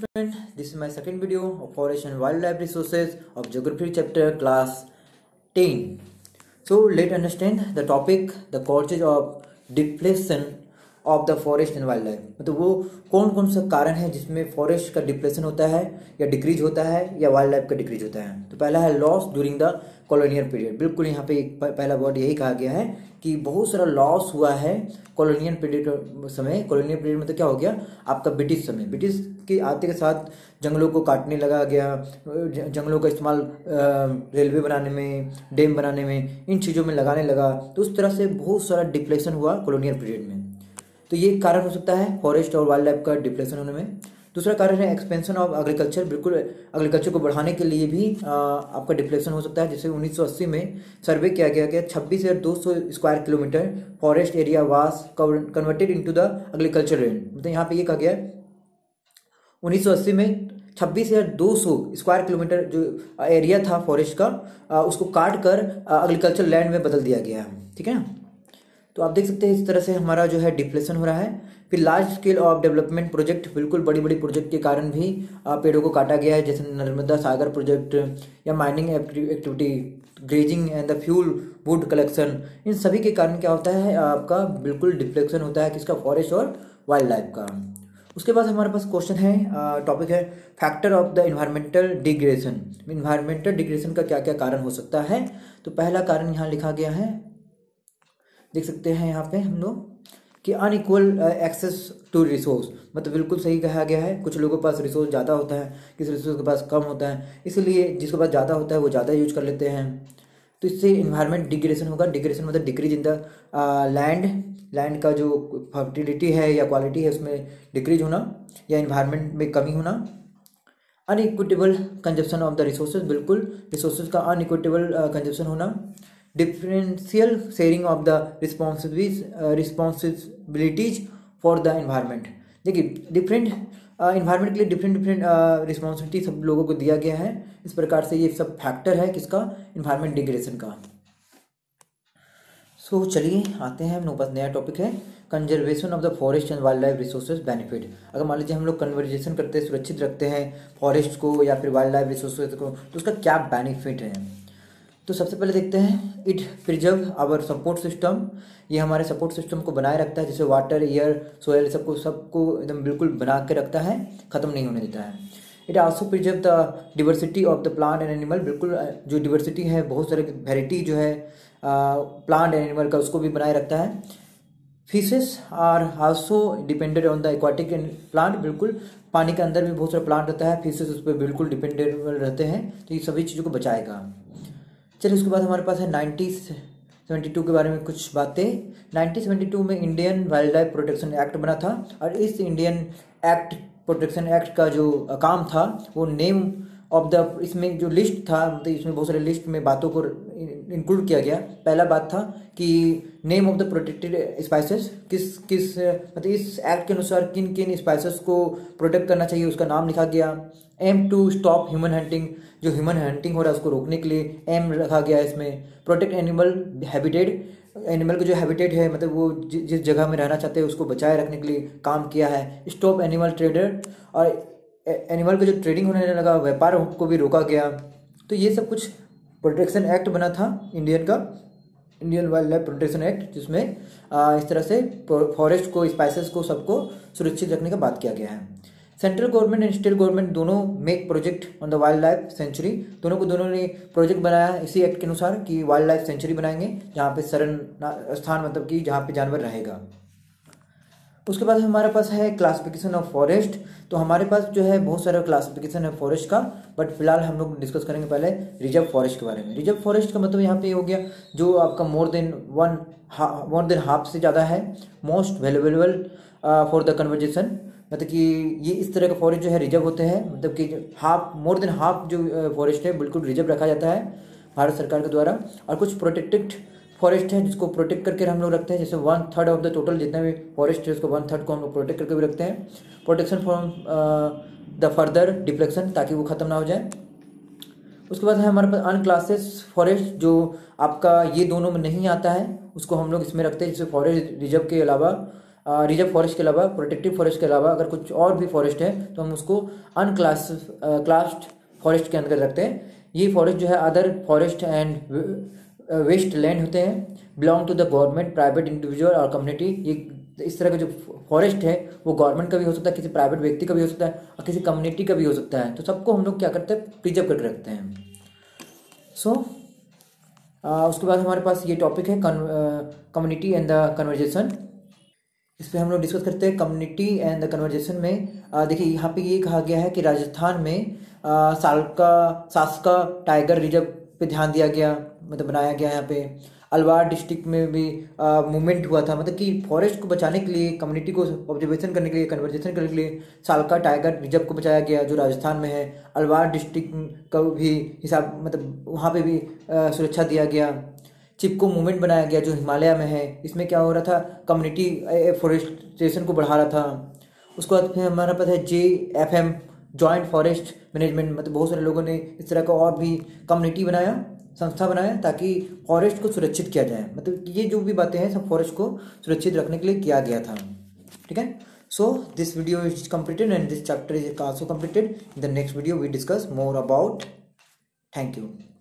friend, this is my second video of Forest and Wildlife Resources of Geography chapter class 10. So let's understand the topic, the causes of depletion of the forest and wild life. मतलब वो कौन कौन सा कारण है जिसमें forest का depletion होता है या डिक्रीज होता है या वाइल्ड लाइफ का डिक्रीज होता है। तो पहला है loss during the colonial period. बिल्कुल यहाँ पे एक पहला वर्ड यही कहा गया है कि बहुत सारा लॉस हुआ है कॉलोनियल पीरियड समय। कॉलोनियल पीरियड में तो क्या हो गया आपका ब्रिटिश समय, ब्रिटिश के आते के साथ जंगलों को काटने लगा गया, जंगलों का इस्तेमाल रेलवे बनाने में, डैम बनाने में, इन चीज़ों में लगाने लगा। तो उस तरह से बहुत सारा डिप्लेशन हुआ कॉलोनियल पीरियड में। तो ये कारण हो सकता है फॉरेस्ट और वाइल्ड लाइफ का डिप्लेशन होने में। दूसरा कारण है एक्सपेंशन ऑफ एग्रीकल्चर। बिल्कुल एग्रीकल्चर को बढ़ाने के लिए भी आपका डिप्लेशन हो सकता है। जैसे 1980 में सर्वे किया गया कि 26,200 square kilometre forest area was converted into the agriculture land. मतलब यहाँ पे ये कहा गया 1980 में 26,200 स्क्वायर किलोमीटर जो एरिया था फॉरेस्ट का उसको काट कर एग्रीकल्चर लैंड में बदल दिया गया है। ठीक है ना। तो आप देख सकते हैं इस तरह से हमारा जो है डिप्लेशन हो रहा है। फिर large scale of development project, बिल्कुल बड़ी बड़ी प्रोजेक्ट के कारण भी पेड़ों को काटा गया है। जैसे नर्मदा सागर प्रोजेक्ट या mining activity, grazing and the fuel wood collection, इन सभी के कारण क्या होता है आपका बिल्कुल डिप्लेशन होता है किसका, फॉरेस्ट और वाइल्ड लाइफ का। उसके बाद हमारे पास क्वेश्चन है, टॉपिक है factor of the environmental degradation. Environmental degradation का क्या क्या कारण हो सकता है। तो पहला कारण यहाँ लिखा गया है, देख सकते हैं यहाँ पे हम लोग कि अनइक्वल एक्सेस टू रिसोर्स। मतलब बिल्कुल सही कहा गया है, कुछ लोगों के पास रिसोर्स ज़्यादा होता है, किसी रिसोर्स के पास कम होता है, इसलिए जिसके पास ज़्यादा होता है वो ज़्यादा यूज कर लेते हैं। तो इससे इन्वायरमेंट डिग्रेडेशन होगा। डिग्रेडेशन मतलब डिक्रीज इन द लैंड का जो फर्टिलिटी है या क्वालिटी है उसमें डिक्रीज होना या इन्वायरमेंट में कमी होना। Inequitable consumption of the resources, बिल्कुल रिसोर्सेज का अनइक्विटेबल कंजप्शन होना। Differential sharing of the responsibilities for the environment. देखिए डिफरेंट इन्वायरमेंट के लिए डिफरेंट रिस्पॉन्सिबिलिटी सब लोगों को दिया गया है। इस प्रकार से ये सब फैक्टर है किसका, इन्वायरमेंट डिग्रेडेशन का। सो चलिए आते हैं हम लोग पास नया टॉपिक है conservation of the forest and wild life resources benefit. अगर मान लीजिए हम लोग कन्वर्जेशन करते हैं, सुरक्षित रखते हैं फॉरेस्ट को या फिर वाइल्ड लाइफ रिसोर्सेज को, तो उसका क्या बेनिफिट है। तो सबसे पहले देखते हैं, it preserve our support system. ये हमारे सपोर्ट सिस्टम को बनाए रखता है, जैसे वाटर, एयर, सोयल, सबको एकदम बिल्कुल बना के रखता है, ख़त्म नहीं होने देता है। It also preserve the diversity of the plant and animal. बिल्कुल जो डिवर्सिटी है, बहुत सारे वेराइटी जो है प्लांट एंड एनिमल का, उसको भी बनाए रखता है। Fishes are also dependent on the aquatic and plant. बिल्कुल पानी के अंदर भी बहुत सारा प्लांट रहता है, फिशेस उस पर बिल्कुल डिपेंडेबल रहते हैं, तो ये सभी चीज़ों को बचाएगा। चलिए उसके बाद हमारे पास है 1972 के बारे में कुछ बातें। 1972 में Indian wild life protection act बना था और इस इंडियन एक्ट प्रोटेक्शन एक्ट का जो काम था वो नेम ऑफ द, इसमें जो लिस्ट था, मतलब इसमें बहुत सारे लिस्ट में बातों को इंक्लूड किया गया। पहला बात था कि name of the protected species, किस मतलब इस एक्ट के अनुसार किन किन स्पाइसेस को प्रोटेक्ट करना चाहिए उसका नाम लिखा गया। Aim to stop human hunting, जो ह्यूमन हंटिंग हो रहा है उसको रोकने के लिए एम रखा गया है इसमें। प्रोटेक्ट एनिमल हैबिटेट, एनिमल का जो हैबिटेट है मतलब वो जिस जगह में रहना चाहते हैं उसको बचाए रखने के लिए काम किया है। स्टॉप एनिमल ट्रेडर, और एनिमल का जो ट्रेडिंग होने लगा, व्यापार को भी रोका गया। तो ये सब कुछ प्रोटेक्शन एक्ट बना था इंडियन का, Indian wild life protection act, जिसमें इस तरह से फॉरेस्ट को, स्पाइसेस को, सबको सुरक्षित रखने का बात किया गया है। Central government and state government दोनों make project on the wild life sanctuary. दोनों ने प्रोजेक्ट बनाया इसी एक्ट के अनुसार कि वाइल्ड लाइफ सेंचुरी बनाएंगे जहाँ पे शरण स्थान, मतलब कि जहाँ पे जानवर रहेगा। उसके बाद हमारे पास है क्लासिफिकेशन ऑफ फॉरेस्ट। तो हमारे पास जो है बहुत सारा क्लासिफिकेशन है फॉरेस्ट का, बट फिलहाल हम लोग डिस्कस करेंगे पहले रिजर्व फॉरेस्ट के बारे में। रिजर्व फॉरेस्ट का मतलब यहाँ पे हो गया जो आपका मोर देन हाफ से ज़्यादा है, most valuable for the conservation. मतलब कि ये इस तरह का फॉरेस्ट जो है रिजर्व होते हैं, मतलब कि मोर देन हाफ जो फॉरेस्ट है बिल्कुल रिजर्व रखा जाता है भारत सरकार के द्वारा। और कुछ प्रोटेक्टेड फॉरेस्ट है जिसको प्रोटेक्ट करके हम लोग रखते हैं, जैसे 1/3 ऑफ द टोटल जितना भी फॉरेस्ट है उसको 1/3 को हम लोग प्रोटेक्ट करके भी रखते हैं। Protection from the further depletion, ताकि वो खत्म ना हो जाए। उसके बाद है हमारे पास अनक्लासेस फॉरेस्ट, जो आपका ये दोनों में नहीं आता है, उसको हम लोग इसमें रखते हैं। जैसे फॉरेस्ट रिजर्व के अलावा रिजर्व फॉरेस्ट के अलावा, प्रोटेक्टिव फॉरेस्ट के अलावा अगर कुछ और भी फॉरेस्ट है तो हम उसको क्लास्ड फॉरेस्ट के अंदर रखते हैं। ये फॉरेस्ट जो है other forest and waste land होते हैं, belong to the government, private, individual और कम्युनिटी। ये इस तरह का जो फॉरेस्ट है वो गवर्नमेंट का भी हो सकता है, किसी प्राइवेट व्यक्ति का भी हो सकता है और किसी कम्युनिटी का भी हो सकता है। तो सबको हम लोग क्या करते हैं, प्रिजर्व करके रखते हैं। उसके बाद हमारे पास ये टॉपिक है कम्युनिटी एंड द कन्वर्जेशन। इस पर हम लोग डिस्कस करते हैं कम्युनिटी एंड द कन्वर्जेशन में। देखिए यहाँ पे ये कहा गया है कि राजस्थान में सास्का टाइगर रिजर्व पे ध्यान दिया गया, मतलब बनाया गया। यहाँ पे अलवार डिस्ट्रिक्ट में भी मूवमेंट हुआ था, मतलब कि फॉरेस्ट को बचाने के लिए, कम्युनिटी को ऑब्जर्वेशन करने के लिए, कन्वर्जेशन करने के लिए सालका टाइगर रिजर्व को बचाया गया जो राजस्थान में है। अलवार डिस्ट्रिक्ट का भी हिसाब, मतलब वहाँ पे भी सुरक्षा दिया गया। चिपको मूवमेंट बनाया गया जो हिमालय में है। इसमें क्या हो रहा था, कम्युनिटी फॉरेस्टेशन को बढ़ा रहा था। उसके बाद फिर हमारा पता है JFM, जॉइंट फॉरेस्ट मैनेजमेंट, मतलब बहुत सारे लोगों ने इस तरह का और भी कम्युनिटी बनाया, संस्था बनाया ताकि फॉरेस्ट को सुरक्षित किया जाए। मतलब ये जो भी बातें हैं सब फॉरेस्ट को सुरक्षित रखने के लिए किया गया था। ठीक है। So this video is completed and this chapter is also completed. In the next video we discuss more about. Thank you.